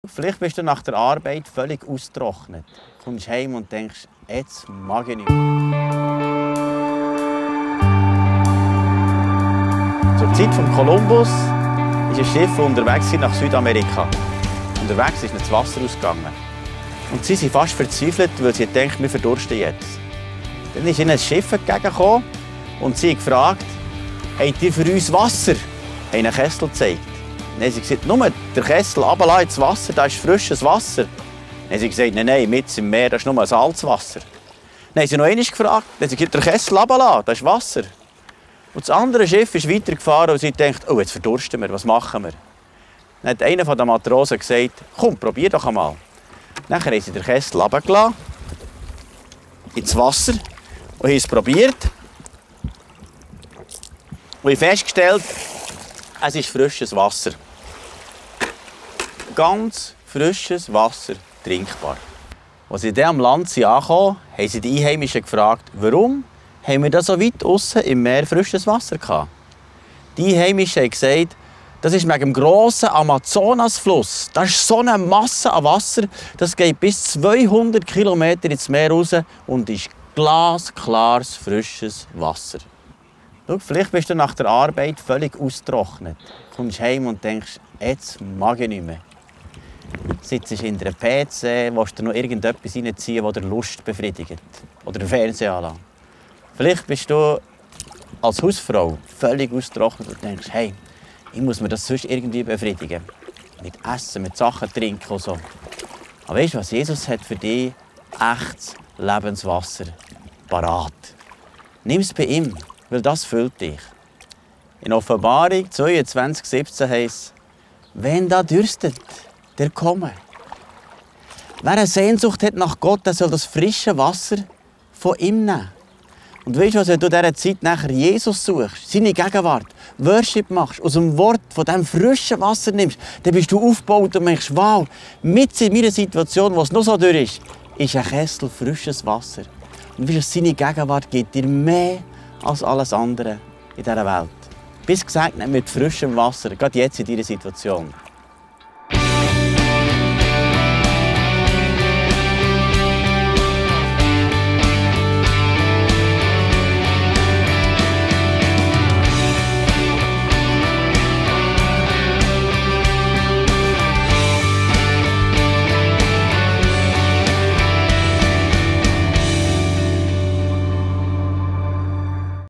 Vielleicht bist du nach der Arbeit völlig ausgetrocknet. Du kommst heim und denkst, jetzt mag ich nicht mehr. Zur Zeit von Kolumbus ist ein Schiff unterwegs nach Südamerika. Unterwegs ist das Wasser ausgegangen. Und sie sind fast verzweifelt, weil sie denken, wir verdursten jetzt. Dann ist ihnen ein Schiff entgegengekommen und sie haben gefragt, habt ihr für uns Wasser? Haben einen Kessel gezeigt. Dann haben sie gesagt, nur der Kessel runterlassen ins Wasser, da ist frisches Wasser. Dann haben sie gesagt, nein, mitten im Meer, das ist nur Salzwasser. Dann haben sie noch einmal gefragt, dann haben sie gesagt, der Kessel runterlassen, das ist Wasser. Und das andere Schiff ist weitergefahren und sie denkt, oh, jetzt verdursten wir, was machen wir? Dann hat einer der Matrosen gesagt, komm, probier doch einmal. Dann haben sie den Kessel runtergelassen, ins Wasser, und haben es probiert. Und haben festgestellt, es ist frisches Wasser. Ganz frisches Wasser, trinkbar. Als sie dann am Land ankamen, haben sie die Einheimischen gefragt, warum haben wir da so weit aussen im Meer frisches Wasser gehabt? Die Einheimischen haben gesagt, das ist wegen dem grossen Amazonasfluss. Das ist so eine Masse an Wasser, das geht bis 200 Kilometer ins Meer raus und ist glasklares, frisches Wasser. Schau, vielleicht bist du nach der Arbeit völlig ausgetrocknet. Du kommst heim und denkst, jetzt mag ich nicht mehr. Du sitzt in der PC, willst dir noch irgendetwas reinziehen, das dir Lust befriedigt. Oder den Fernseher anlassen. Vielleicht bist du als Hausfrau völlig ausgetrocknet und denkst, hey, ich muss mir das sonst irgendwie befriedigen. Mit Essen, mit Sachen trinken und so. Aber weißt du was? Jesus hat für dich echtes Lebenswasser parat. Nimm es bei ihm, weil das füllt dich. In Offenbarung 22,17 heisst es, wenn da dürstet, der komme. Wer eine Sehnsucht hat nach Gott, der soll das frische Wasser von ihm nehmen. Und weißt du was, wenn du in dieser Zeit nachher Jesus suchst, seine Gegenwart, Worship machst, aus dem Wort von diesem frischen Wasser nimmst, dann bist du aufgebaut und denkst, wow, mitten in meiner Situation, wo es noch so durch ist ein Kessel frisches Wasser. Und weißt du, seine Gegenwart gibt dir mehr als alles andere in dieser Welt. Bist gesegnet mit frischem Wasser, gerade jetzt in deiner Situation.